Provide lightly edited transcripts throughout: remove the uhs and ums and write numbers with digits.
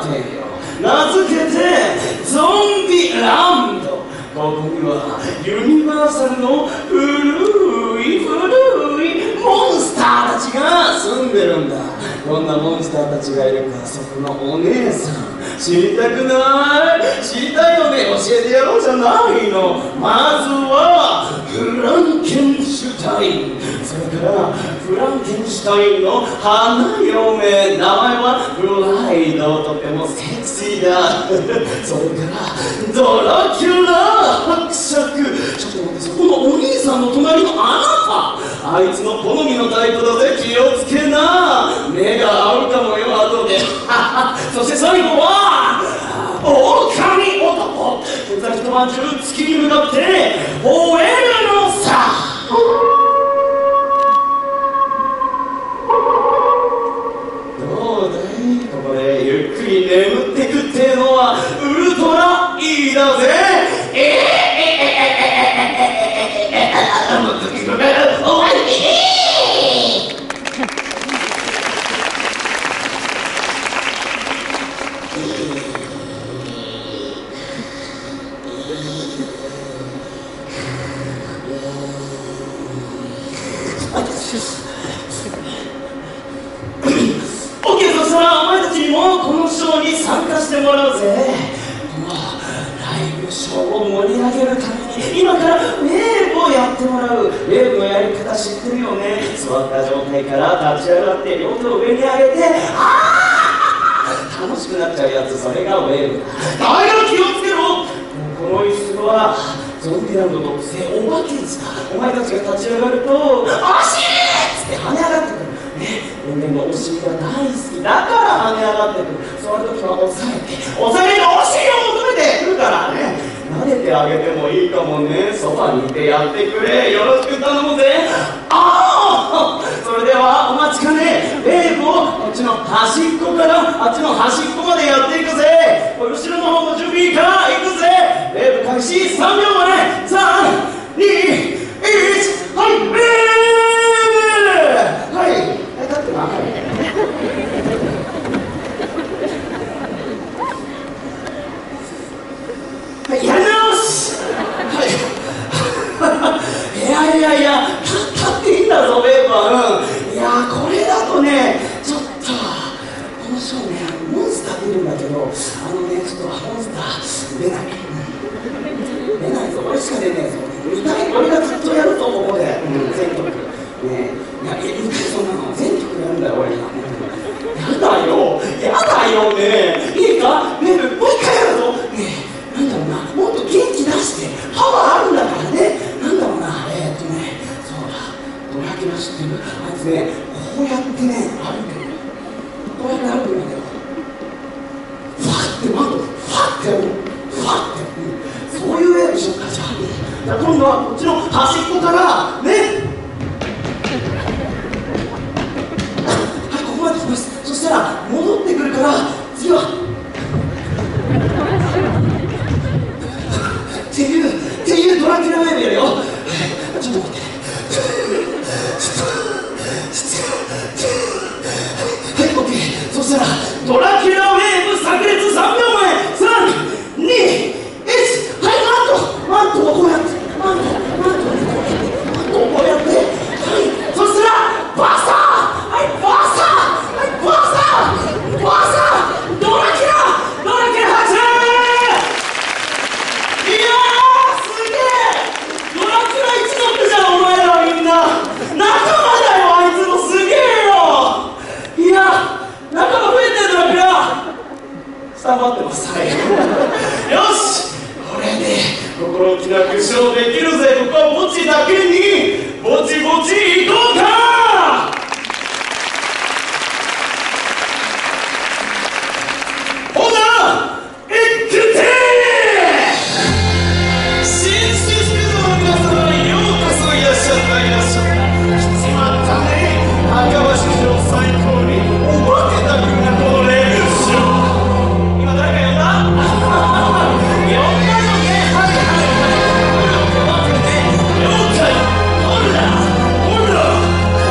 ーテンよ、名付けてゾンビランド。ここにはユニバーサルの古いモンスターたちが住んでるんだ。どんなモンスターたちがいるか、そこのお姉さん知りたくない？知りたいよね、教えてやろうじゃないの。まずはフランケンシュタイン、それからフランケンシュタインの花嫁、名前はブライド、とてもセクシーだ。それからドラキュラ伯爵。ちょっと待って、そこのお兄さんの隣のあなた、あいつの好みのタイプだぜ、気をつけな。目が合うかもよ、後で。そして最後は狼男。こいつは一晩中月に向かって吠えるのさ。どうだい、ここでゆっくり眠ってくっていうのはウルトラいいだぜ。オッケー、そしたらお前たちにもこのショーに参加してもらうぜ。このライブショーを盛り上げるために今からウェーブをやってもらう。ウェーブのやり方知ってるよね。座った状態から立ち上がって両手を上に上げて楽しくなっちゃうやつ、それがウェーブだ。だから気をつけろ。この椅子はゾンビランドの特製お化け椅子だ。お前たちが立ち上がるとあしーっつって跳ね上がってくる。人間のお尻が大好きだから跳ね上がってくる。そういう時は押さえてお尻を求めてくるからね。撫でてあげてもいいかもね。そばにいてやってくれ。よろしく頼むぜ。それではお待ちかね、ウェーブをこっちの端っこからあっちの端っこまでやっていくぜ。後ろの方も準備いいか？いくぜ。ウェーブ開始3秒前。3、2、1、はい、ウェーブ。はい、立ってな。はい、やり直し。はい。いや立っていいんだぞ、ウェーブは。いやこれだとね、ちょっとこのショーね、モンスター出るんだけど、ちょっとモンスター出ないぞ。俺しか出ねえぞ。俺がずっとやるとここで、全曲ね。いやそんなの全曲やるんだよ、俺が。やだよね。いいか、メル、もう一回やるぞ。ねえ、なんだろうな、もっと元気出して、パワーあるんだからね。なんだろうな、そうだ、ドラキュラ知ってる？あいつね、こうやってね、歩いてる。こうやって歩いてるんだよ。ファッてマント、ファッてやるの。ファッて、そういう絵でしょうか。じゃあ今度はこっちの端っこからね。はい、ここまで来ます。そしたら戻ってくるから、次はっていうドラキュラウェーブやるよ。ちょっと待って。はい、オッケー。そしたらドラキュラウェーブ炸裂3秒前。3、2、1、はい、マントをこうやって、マントをこうやって、はい、そしたらバサー、はい、バサー、はい、バサー、ドラキュラ発射。いやー、すげえ、ドラキュラ一族じゃん、お前らみんな。仲間だよ、あいつもすげえよ。いや、仲間増えてる。ドラキュラスタンバってます。はいよし、これで心置きなくショーできるぜ。ここは墓地だけにぼちぼち行こうか。ほなエクテ新種子の皆様にようこそいらっしゃった。来ちまったね、赤羽史上最高にお化けたくなこのレースショー。今誰か呼んだ？呼んだよね。はいはいはい、了解。ほら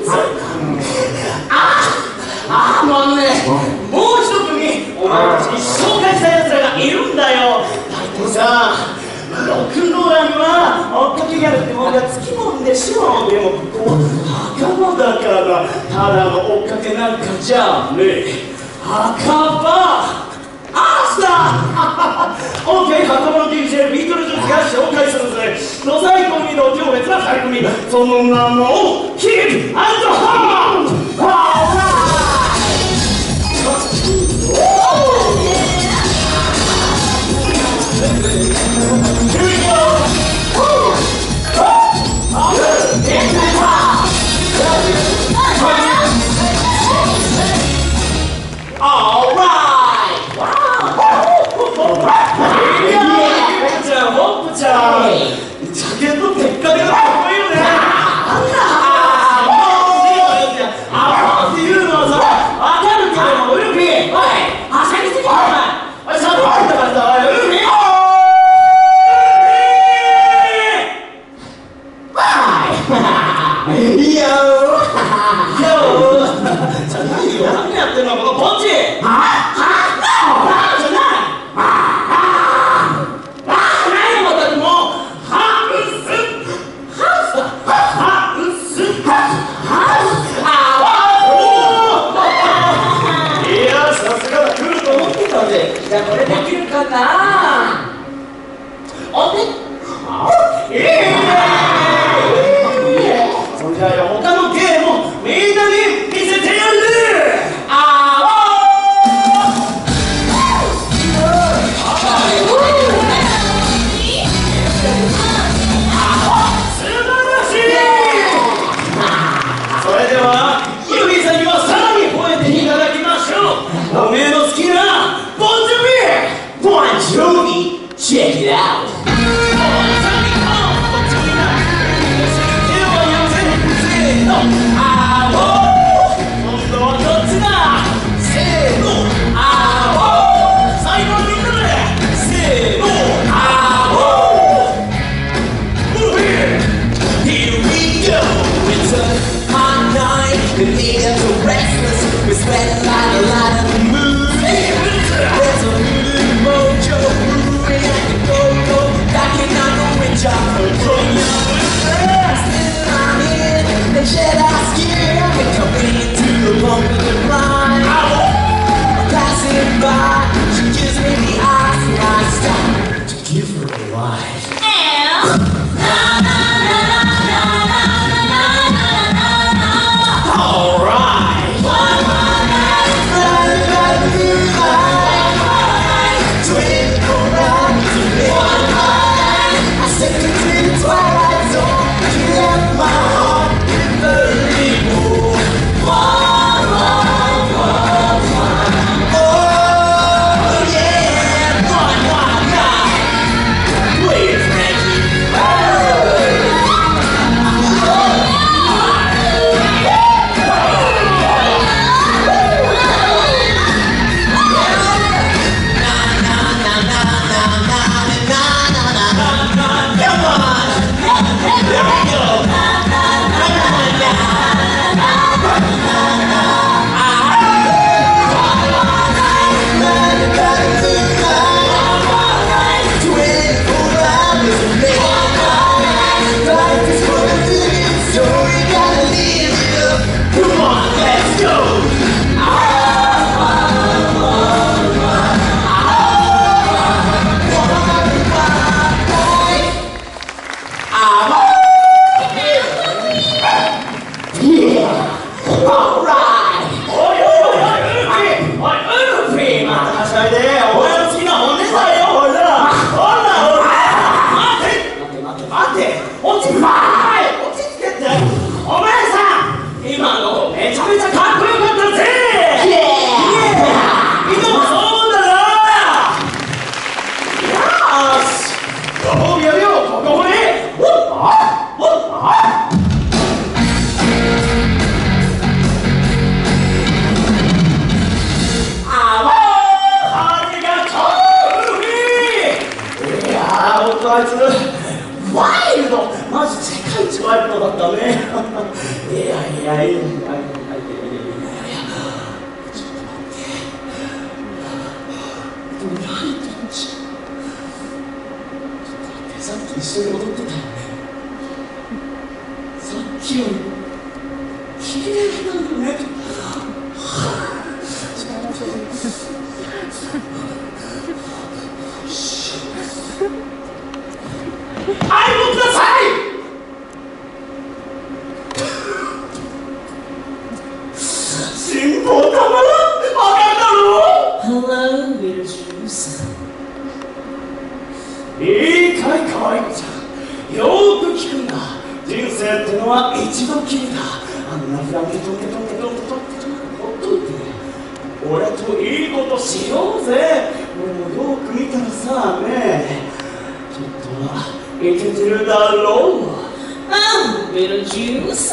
もうね、もう一組お前たちに紹介したやつらがいるんだよ。だってさ、ロックンローラーには追っかけギャルってもんがつきもんでしょ。でもここ袴だから、ただの追っかけなんかじゃねえ。墓場アースだオーケー、墓場の DJ ビートルズが紹介するぜ。土佐コンビの強烈な2組、その名もキック&ハンド。ジャケットテッカテカかっこいいよね。っていうのはさ、わかるけども、ウルフィおい、はしゃぎすぎだよお前。おい、ちゃんと入ったからさ、おい、ウルフィいやじゃないよ、何やってんのこのポンチ。じゃあこれできるかな。お手それじゃあ他の芸もみんなに見せてやる。素晴らしい。それではユミさんにはさらに吠えていただきましょう。おめえの好きなBon Jovi, check it out. Here we go. It's a hot night. The natives are restless. We're sweating like a lot of the moon. There's a mojo brewing at the go-go. Backing on the wind chopper. Still I'm in. They shed our skin. We're coming into the bump of the blind. Passing by. She gives me the eyes and I stop to give her a ride. やいやいやいやいやいや、ちょっと待って。何言ってるんち。さっき一緒に踊ってたよね。さっきより綺麗なんだね。愛をください。辛抱たまらん。わかるだろう。 Hello, little juice。 いいかい可愛い子ちゃん、よーく聞くんだ。人生ってのは一度きりだ。あんなフランケトンケトンケトンケトンケトンほっといて、俺といいことしようぜ。俺もよく見たらさね、ちょっとはいけてるだろう。あ、little juice。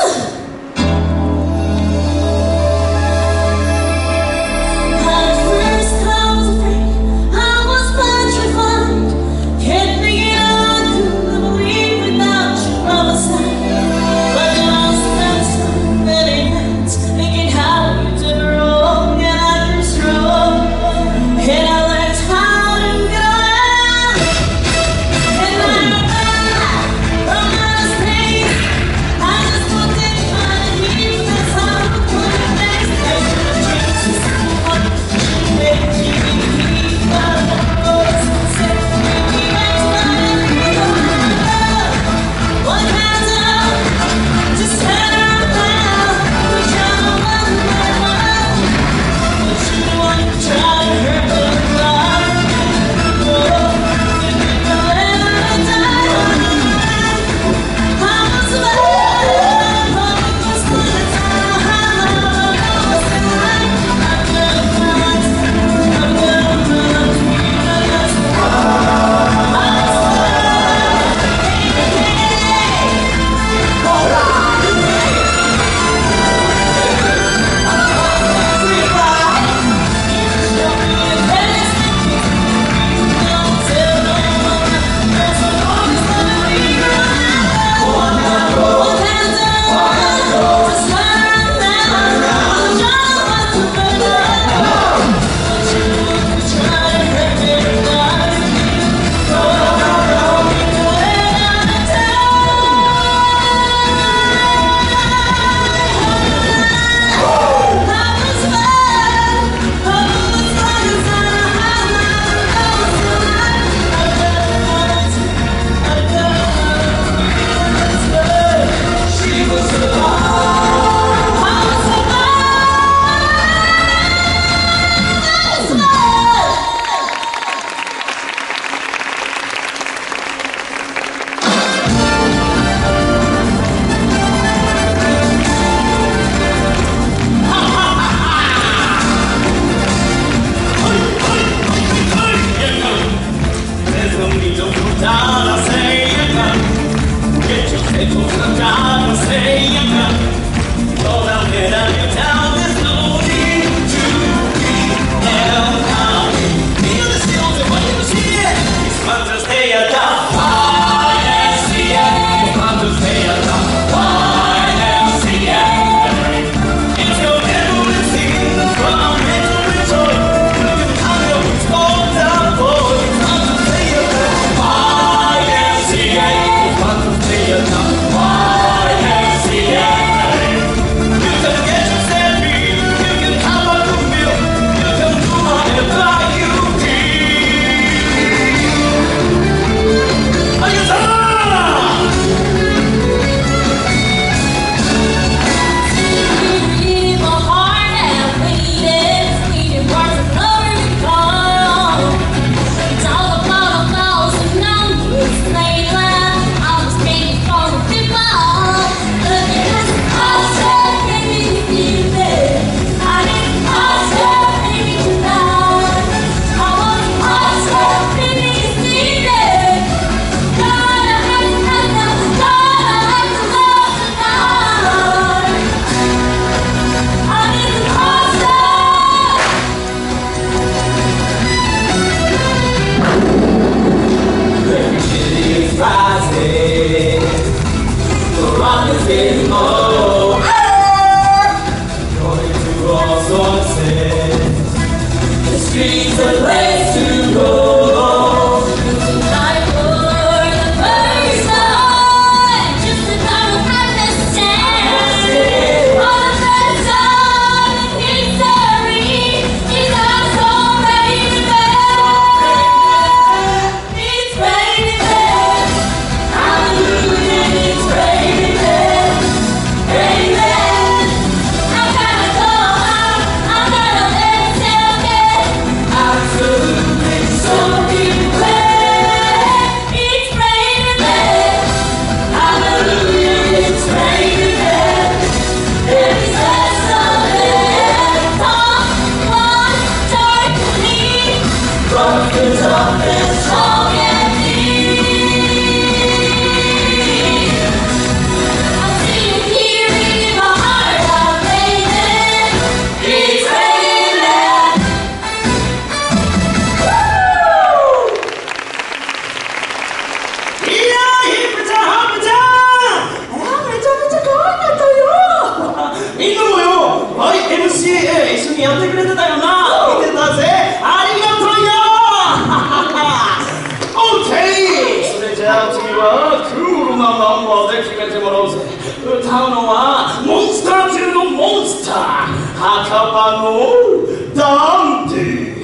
墓場のダンディ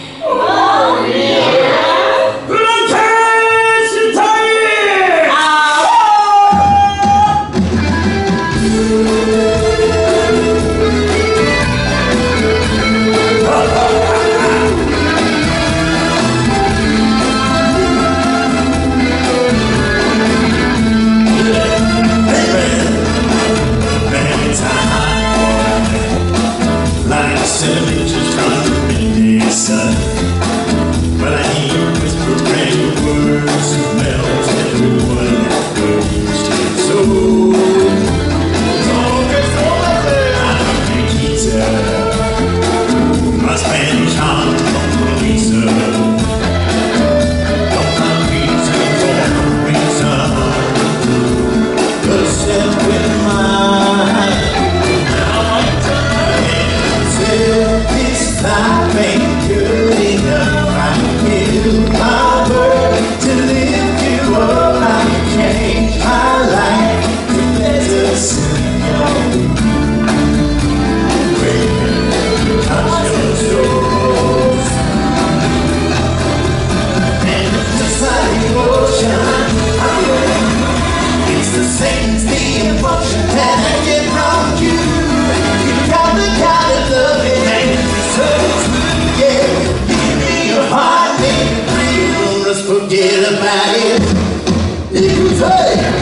フランケンシュタイン。 But I hear whispered brand words that melt everyone that goes to soul. I'm a Nikita, my Spanish heart on Lisa. Don't my reason for reason, but step with mine. Until this life ain't good enough, I give my word to lift you up. I change my life to better serve you. When you touch your toes, and it's just like emotion. It's the same as the emotion that I get from you. You got the kind of love it makes me so smooth, yeah. Give me your heart, make it real. Let's forget about it. You can say.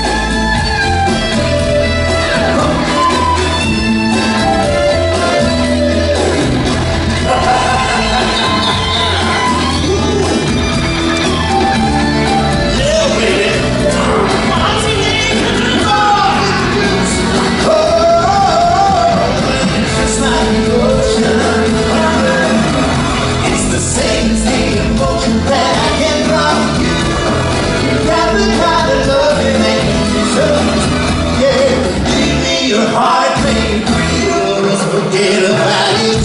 Your heart made real. Let's forget about it.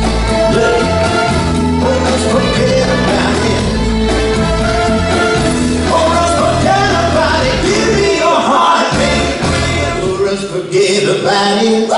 Oh, let's forget about it. Oh, let's forget about it. Give me your heart made real. Oh, let's forget about it.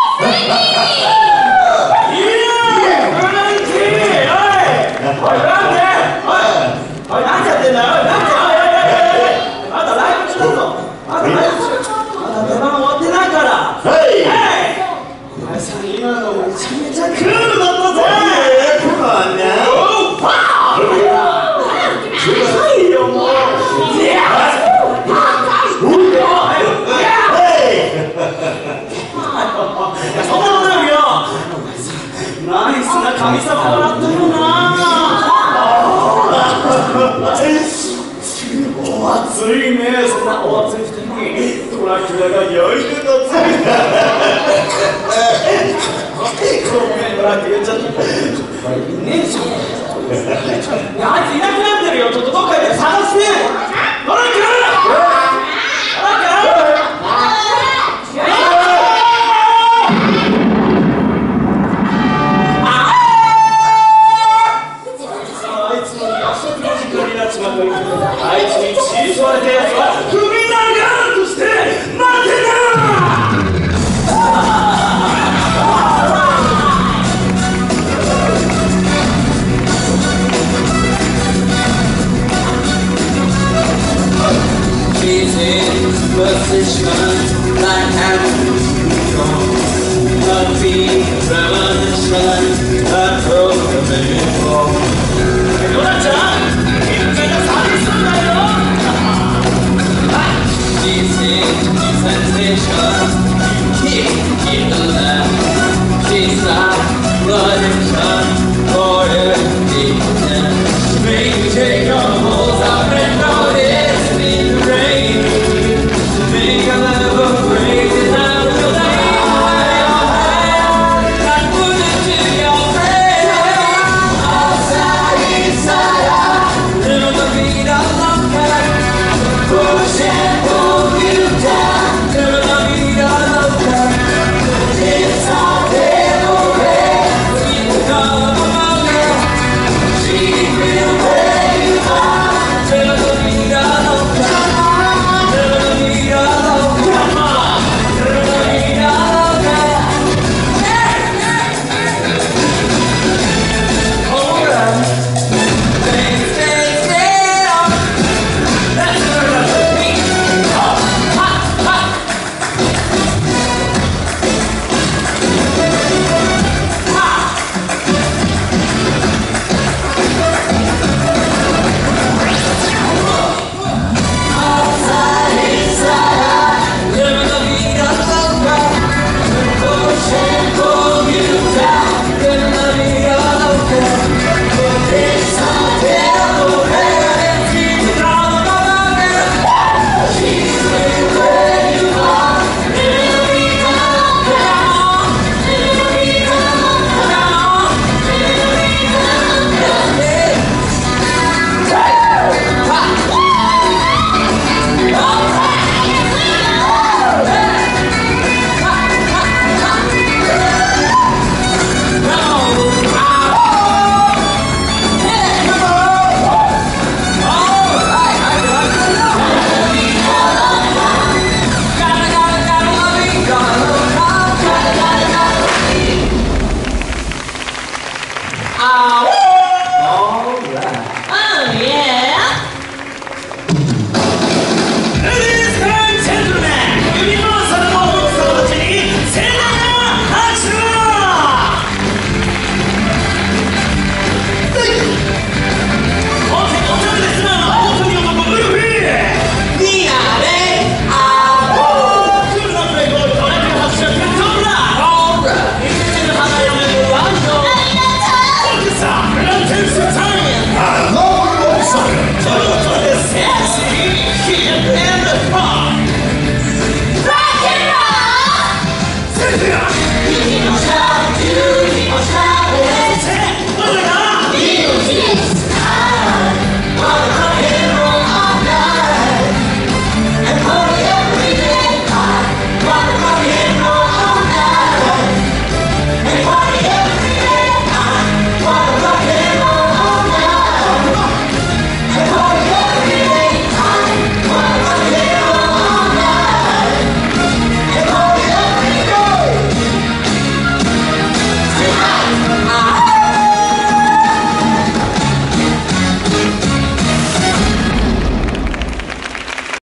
神様もらったよな。お熱いね。そんなお熱い人にドラキュラが焼いてたぜ。ごめん、ドラキュラ言っちゃった。いねえじゃん。あいついなくなってるよ。ちょっとどっかで探して。ドラキュラ。あいつに血吸われたやつは首長として待てな。She's in position like having control. A big premonition, a programming for. ドラちゃんSensation